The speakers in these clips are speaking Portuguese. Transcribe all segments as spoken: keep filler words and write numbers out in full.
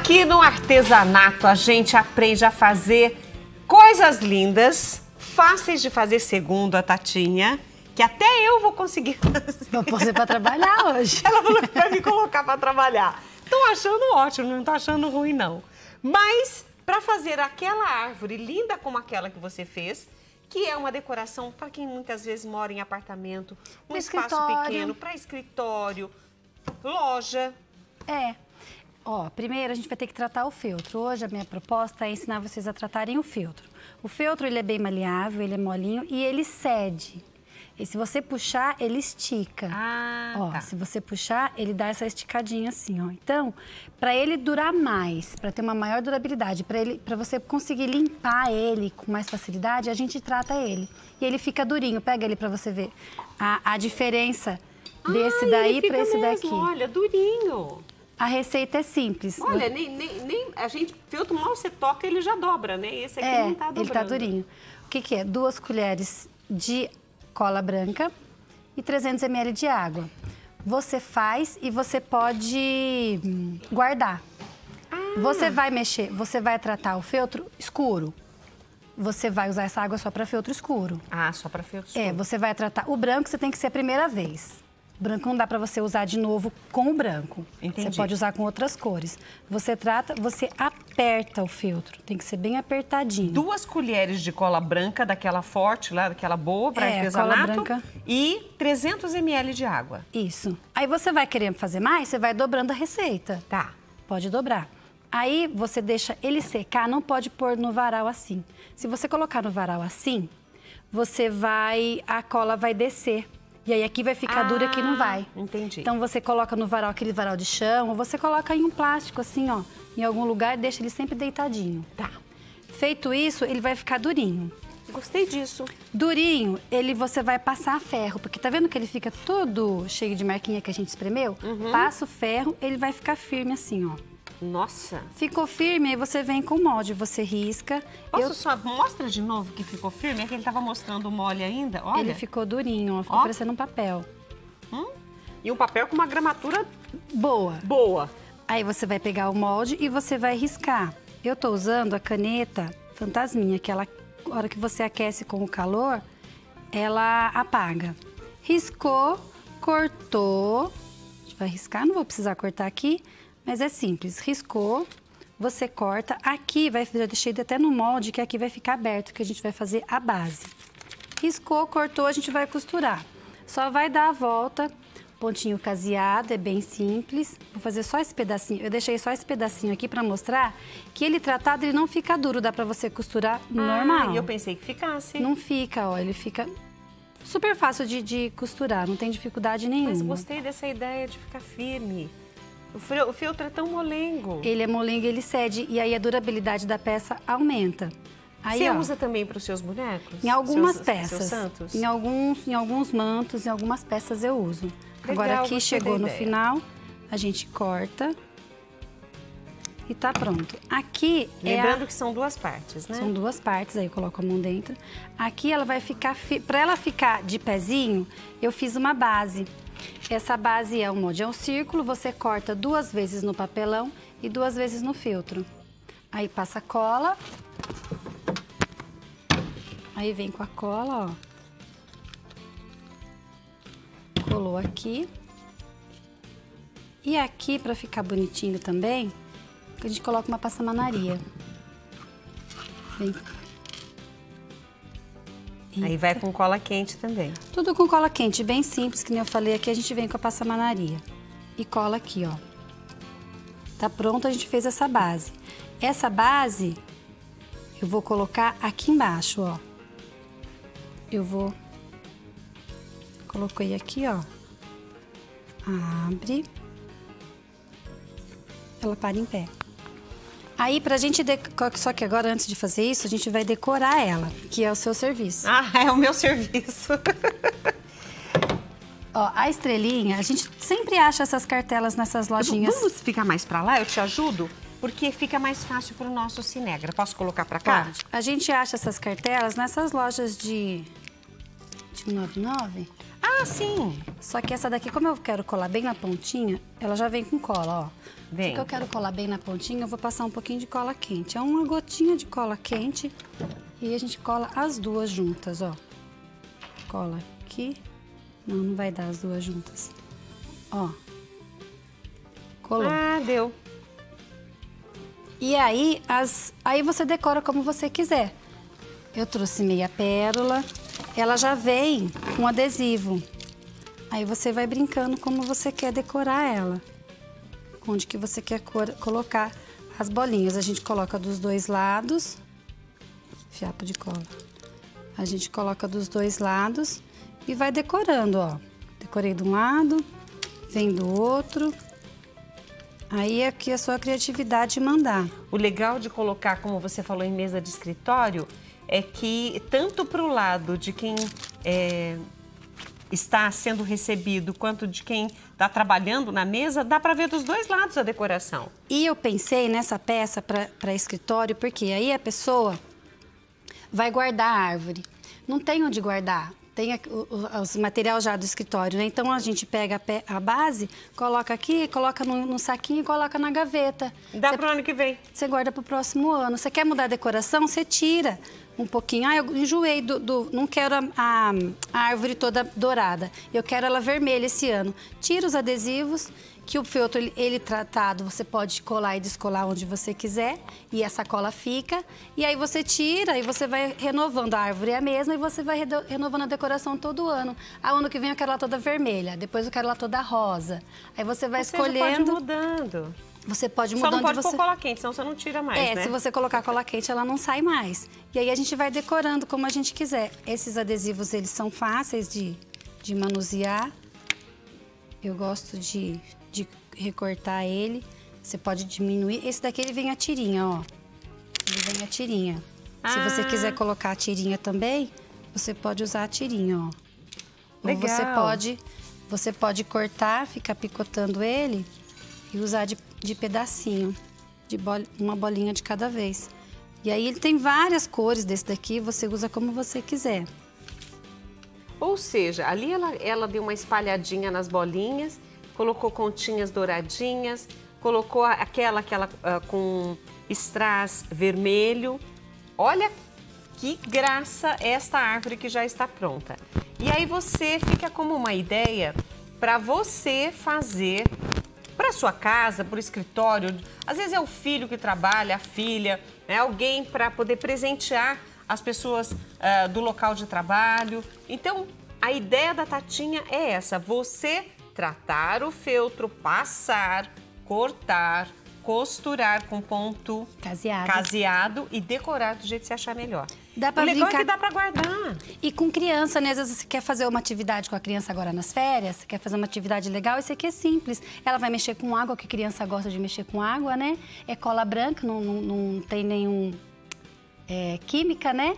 Aqui no artesanato a gente aprende a fazer coisas lindas, fáceis de fazer segundo a Tatinha, que até eu vou conseguir fazer. Vou pôr você pra trabalhar hoje. Ela falou que vai me colocar pra trabalhar. Tô achando ótimo, não tô achando ruim não. Mas para fazer aquela árvore linda como aquela que você fez, que é uma decoração para quem muitas vezes mora em apartamento, um espaço pequeno, para escritório, loja. É. Ó, primeiro a gente vai ter que tratar o feltro. Hoje a minha proposta é ensinar vocês a tratarem o feltro. O feltro, ele é bem maleável, ele é molinho e ele cede. E se você puxar, ele estica. Ah, ó, tá. Se você puxar, ele dá essa esticadinha assim, ó. Então, para ele durar mais, para ter uma maior durabilidade, para ele, para você conseguir limpar ele com mais facilidade, a gente trata ele. E ele fica durinho. Pega ele para você ver a, a diferença desse ah, daí para esse mesmo, daqui. Olha, durinho. A receita é simples. Olha, nem, nem, nem a gente, feltro mal você toca, ele já dobra, né? Esse aqui é, não tá dobrando. ele tá durinho. O que que é? Duas colheres de cola branca e trezentos mililitros de água. Você faz e você pode guardar. Ah. Você vai mexer, você vai tratar o feltro escuro. Você vai usar essa água só para feltro escuro. Ah, só para feltro escuro. É, você vai tratar o branco, você tem que ser a primeira vez. O branco não dá para você usar de novo com o branco. Entendi. Você pode usar com outras cores. Você trata, você aperta o feltro. Tem que ser bem apertadinho. Duas colheres de cola branca, daquela forte lá, daquela boa para é, artesanato. Cola branca. E trezentos mililitros de água. Isso. Aí você vai querer fazer mais, você vai dobrando a receita. Tá. Pode dobrar. Aí você deixa ele secar, não pode pôr no varal assim. Se você colocar no varal assim, você vai, a cola vai descer. E aí aqui vai ficar ah, dura, aqui não vai. Entendi. Então você coloca no varal, aquele varal de chão, ou você coloca em um plástico assim, ó, em algum lugar e deixa ele sempre deitadinho. Tá. Feito isso, ele vai ficar durinho. Gostei disso. Durinho, ele você vai passar ferro, porque tá vendo que ele fica todo cheio de marquinha que a gente espremeu? Uhum. Passa o ferro, ele vai ficar firme assim, ó. Nossa! Ficou firme, aí você vem com o molde, você risca. Posso Eu... só mostra de novo que ficou firme? É que ele tava mostrando o mole ainda, olha. Ele ficou durinho, ó, ficou ó. parecendo um papel. Hum? E um papel com uma gramatura boa. Boa. Aí você vai pegar o molde e você vai riscar. Eu tô usando a caneta Fantasminha, que ela, a hora que você aquece com o calor, ela apaga. Riscou, cortou. A gente vai riscar, não vou precisar cortar aqui. Mas é simples, riscou, você corta. Aqui, vai, já deixei até no molde, que aqui vai ficar aberto, que a gente vai fazer a base. Riscou, cortou, a gente vai costurar. Só vai dar a volta, pontinho caseado, é bem simples. Vou fazer só esse pedacinho, eu deixei só esse pedacinho aqui pra mostrar que ele tratado, ele não fica duro, dá pra você costurar normal. Ah, eu pensei que ficasse. Não fica, ó, ele fica super fácil de, de costurar, não tem dificuldade nenhuma. Mas gostei dessa ideia de ficar firme. O feltro é tão molengo. Ele é molengo, ele cede e aí a durabilidade da peça aumenta. Aí, Você ó, usa também para os seus bonecos? Em algumas seus, peças. Seus santos? Em alguns, em alguns mantos, em algumas peças eu uso. Legal, agora aqui chegou no ideia. final, a gente corta e tá pronto. Aqui Lembrando é a... que são duas partes, né? São duas partes, aí eu coloco a mão dentro. Aqui ela vai ficar, fi... para ela ficar de pezinho, eu fiz uma base. Essa base é um molde, é um círculo, você corta duas vezes no papelão e duas vezes no feltro. Aí passa cola. Aí vem com a cola, ó. Colou aqui. E aqui, pra ficar bonitinho também, a gente coloca uma passamanaria. Vem. Aí vai com cola quente também. Tudo com cola quente, bem simples, que nem eu falei aqui, a gente vem com a passamanaria. E cola aqui, ó. Tá pronto, a gente fez essa base. Essa base, eu vou colocar aqui embaixo, ó. Eu vou... Coloquei aqui, ó. Abre. Ela para em pé. Aí, pra gente... De... Só que agora, antes de fazer isso, a gente vai decorar ela, que é o seu serviço. Ah, é o meu serviço. Ó, a estrelinha, a gente sempre acha essas cartelas nessas lojinhas. Vamos ficar mais pra lá? Eu te ajudo? Porque fica mais fácil pro nosso Cinegra. Posso colocar pra cá? Pode. A gente acha essas cartelas nessas lojas de... de noventa e nove. Ah, sim. Só que essa daqui, como eu quero colar bem na pontinha, ela já vem com cola, ó. Vem. Só que eu quero colar bem na pontinha, eu vou passar um pouquinho de cola quente. É uma gotinha de cola quente e a gente cola as duas juntas, ó. Cola aqui. Não, não vai dar as duas juntas. Ó. Colou. Ah, deu. E aí, as, aí você decora como você quiser. Eu trouxe meia pérola. Ela já vem com adesivo. Aí você vai brincando como você quer decorar ela. Onde que você quer cor, colocar as bolinhas. A gente coloca dos dois lados. Fiapo de cola. A gente coloca dos dois lados e vai decorando, ó. Decorei de um lado, vem do outro. Aí aqui é a sua criatividade mandar. O legal de colocar, como você falou, em mesa de escritório, é que tanto para o lado de quem é, está sendo recebido, quanto de quem está trabalhando na mesa, dá para ver dos dois lados a decoração. E eu pensei nessa peça para escritório, porque aí a pessoa vai guardar a árvore. Não tem onde guardar. Tem os material já do escritório, né? Então a gente pega a, pe a base, coloca aqui, coloca no, no saquinho e coloca na gaveta. Dá para o ano que vem. Você guarda para o próximo ano. Você quer mudar a decoração? Você tira um pouquinho. Ah, eu enjoei do... do não quero a, a, a árvore toda dourada. Eu quero ela vermelha esse ano. Tira os adesivos, que o feltro, ele, ele tratado, você pode colar e descolar onde você quiser. E essa cola fica. E aí você tira e você vai renovando. A árvore é a mesma e você vai renovando a decoração todo ano. Ah, ano que vem eu quero ela toda vermelha. Depois eu quero ela toda rosa. Aí você vai Ou seja, escolhendo... pode mudando. Você pode mudar. Só não pode você... pôr cola quente, senão você não tira mais, é, né? se você colocar cola quente, ela não sai mais. E aí a gente vai decorando como a gente quiser. Esses adesivos, eles são fáceis de, de manusear. Eu gosto de, de recortar ele. Você pode diminuir. Esse daqui, ele vem a tirinha, ó. Ele vem a tirinha. Ah. Se você quiser colocar a tirinha também, você pode usar a tirinha, ó. Legal. Ou você pode, você pode cortar, ficar picotando ele e usar de, de pedacinho, de bol, uma bolinha de cada vez. E aí ele tem várias cores desse daqui, você usa como você quiser. Ou seja, ali ela, ela deu uma espalhadinha nas bolinhas, colocou continhas douradinhas, colocou aquela, aquela uh, com strass vermelho. Olha que graça esta árvore que já está pronta. E aí você fica como uma ideia para você fazer para sua casa, para o escritório. Às vezes é o filho que trabalha, a filha, né? Alguém para poder presentear as pessoas uh, do local de trabalho. Então, a ideia da Tatinha é essa: você tratar o feltro, passar, cortar, costurar com ponto caseado, caseado e decorar do jeito que você achar melhor. Dá pra o legal brincar... é que dá para guardar. E com criança, né? Às vezes você quer fazer uma atividade com a criança agora nas férias, você quer fazer uma atividade legal, isso aqui é simples. Ela vai mexer com água, que criança gosta de mexer com água, né? É cola branca, não, não, não tem nenhum... É, química, né?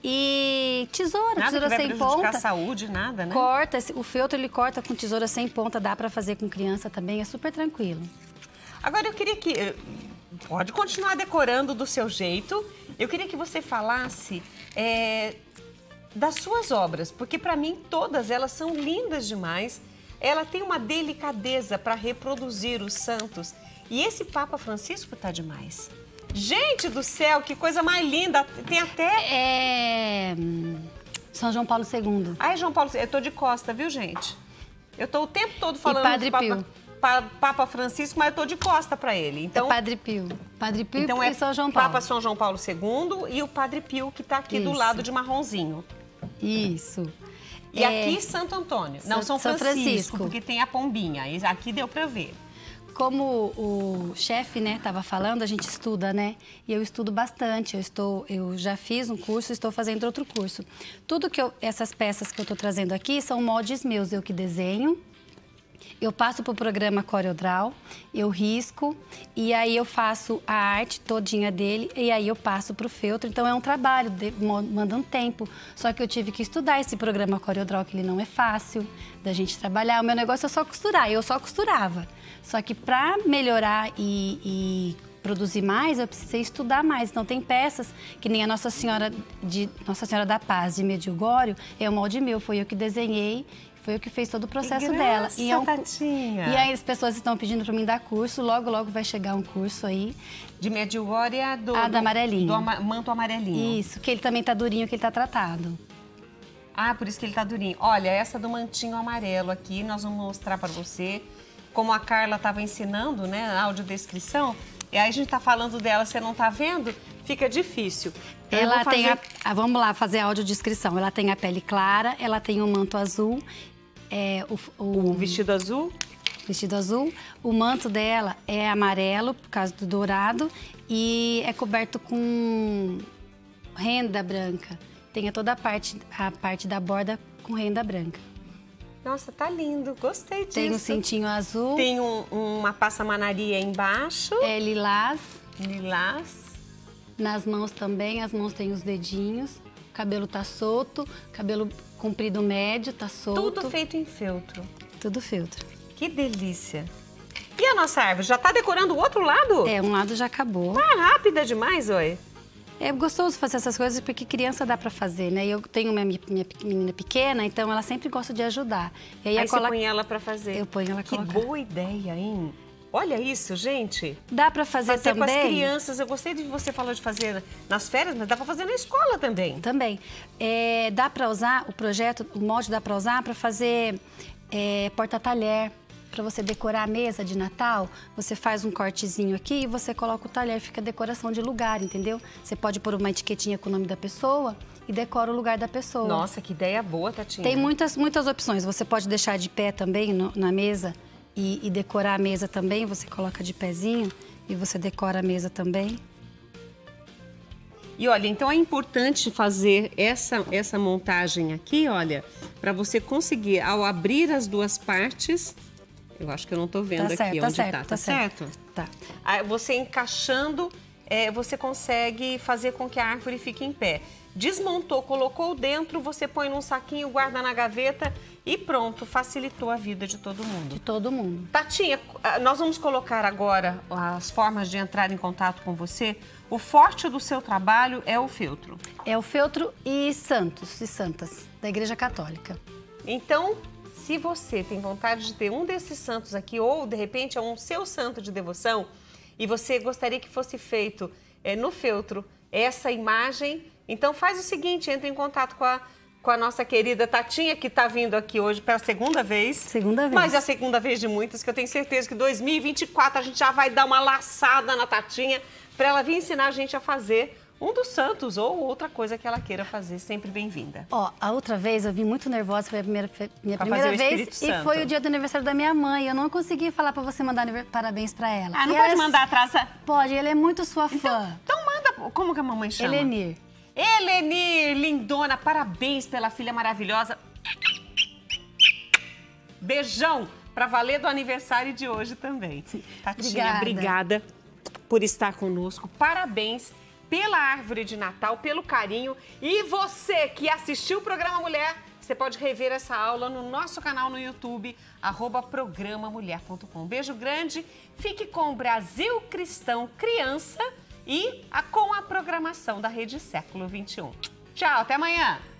E tesoura, nada tesoura que vai sem prejudicar ponta. A saúde, nada, né? Corta, o feltro ele corta com tesoura sem ponta, dá pra fazer com criança também, é super tranquilo. Agora eu queria que... Pode continuar decorando do seu jeito. Eu queria que você falasse é, das suas obras, porque para mim todas elas são lindas demais. Ela tem uma delicadeza para reproduzir os santos. E esse Papa Francisco tá demais. Gente do céu, que coisa mais linda. Tem até... É... São João Paulo segundo. Ai, João Paulo, eu tô de costa, viu, gente? Eu tô o tempo todo falando e Padre do Papa, Pio. Pa, Papa Francisco, mas eu tô de costa para ele. Então, é Padre Pio. Padre Pio então e é São João Paulo. Papa São João Paulo segundo e o Padre Pio, que tá aqui Isso. do lado de marronzinho. Isso. E é... aqui Santo Antônio. Não, São, São Francisco, Francisco, porque tem a pombinha. Aqui deu para ver. Como o chefe, né, estava falando, a gente estuda, né? E eu estudo bastante. Eu estou, eu já fiz um curso, estou fazendo outro curso. Tudo que eu, essas peças que eu estou trazendo aqui são moldes meus, eu que desenho. Eu passo para o programa CorelDRAW, eu risco e aí eu faço a arte todinha dele e aí eu passo para o feltro. Então é um trabalho, manda um tempo. Só que eu tive que estudar esse programa CorelDRAW, que ele não é fácil da gente trabalhar. O meu negócio é só costurar, eu só costurava. Só que para melhorar e, e produzir mais, eu precisei estudar mais. Então tem peças que nem a Nossa Senhora, de, Nossa Senhora da Paz de Medjugorje, é um molde meu, foi eu que desenhei. Foi o que fez todo o processo que dela. graça, E, é um, Tatinha. e aí as pessoas estão pedindo para mim dar curso, logo, logo vai chegar um curso aí. De Medjugorje do, Ah, do do amarelinho. Do ama, manto amarelinho. Isso, que ele também tá durinho, que ele tá tratado. Ah, por isso que ele tá durinho. Olha, essa do mantinho amarelo aqui, nós vamos mostrar para você. Como a Carla estava ensinando, né, na audiodescrição, e aí a gente tá falando dela, você não tá vendo, fica difícil. Então, ela eu vou tem fazer... a, a, vamos lá fazer a audiodescrição. Ela tem a pele clara, ela tem um manto azul, é, o, o, o vestido azul. Vestido azul. O manto dela é amarelo, por causa do dourado, e é coberto com renda branca. Tem toda a parte, a parte da borda com renda branca. Nossa, tá lindo, gostei disso. Tem um cintinho azul. Tem um, uma passamanaria embaixo. É lilás. Lilás. Nas mãos também, as mãos têm os dedinhos. O cabelo tá solto, cabelo comprido médio, tá solto. Tudo feito em feltro. Tudo feltro. Que delícia. E a nossa árvore, já tá decorando o outro lado? É, um lado já acabou. Tá rápida demais, oi. É gostoso fazer essas coisas porque criança dá pra fazer, né? Eu tenho minha, minha menina pequena, então ela sempre gosta de ajudar. E aí Aí a você cola... põe ela pra fazer. Eu ponho ela Que colocar. boa ideia, hein? Olha isso, gente. Dá pra fazer, Fazer também. com as crianças. Eu gostei de você falar de fazer nas férias, mas dá pra fazer na escola também. Também. É, dá pra usar o projeto, o molde dá pra usar pra fazer é, porta-talher. Para você decorar a mesa de Natal, você faz um cortezinho aqui e você coloca o talher, fica decoração de lugar, entendeu? Você pode pôr uma etiquetinha com o nome da pessoa e decora o lugar da pessoa. Nossa, que ideia boa, Tatinha. Tem muitas, muitas opções. Você pode deixar de pé também no, na mesa e, e decorar a mesa também. Você coloca de pezinho e você decora a mesa também. E olha, então é importante fazer essa, essa montagem aqui, olha, para você conseguir, ao abrir as duas partes... Eu acho que eu não tô vendo tá aqui certo, onde tá. Certo, tá. tá, Tá certo? certo? Tá. Aí você encaixando, é, você consegue fazer com que a árvore fique em pé. Desmontou, colocou dentro, você põe num saquinho, guarda na gaveta e pronto, facilitou a vida de todo mundo. De todo mundo. Tatinha, nós vamos colocar agora as formas de entrar em contato com você. O forte do seu trabalho é o feltro. É o feltro e santos e santas da Igreja Católica. Então... Se você tem vontade de ter um desses santos aqui, ou de repente é um seu santo de devoção, e você gostaria que fosse feito é, no feltro essa imagem, então faz o seguinte, entre em contato com a, com a nossa querida Tatinha, que está vindo aqui hoje pela segunda vez. Segunda vez. Mas é a segunda vez de muitas, que eu tenho certeza que em dois mil e vinte e quatro a gente já vai dar uma laçada na Tatinha para ela vir ensinar a gente a fazer um dos santos ou outra coisa que ela queira fazer, sempre bem-vinda. Ó, a outra vez eu vim muito nervosa, foi a primeira, minha Pra primeira fazer o vez Espírito e Santo. foi o dia do aniversário da minha mãe. Eu não consegui falar pra você mandar parabéns pra ela. Ah, não E pode ela é- mandar atrás? Pode, ela é muito sua fã. Então, então manda, como que a mamãe chama? Helenir. Helenir, lindona, parabéns pela filha maravilhosa. Beijão pra valer do aniversário de hoje também. Tatinha, Obrigada. obrigada por estar conosco. Parabéns pela árvore de Natal, pelo carinho. E você que assistiu o Programa Mulher, você pode rever essa aula no nosso canal no YouTube, arroba programa mulher ponto com. Beijo grande, fique com o Brasil Cristão Criança e a, com a programação da Rede Século vinte e um. Tchau, até amanhã!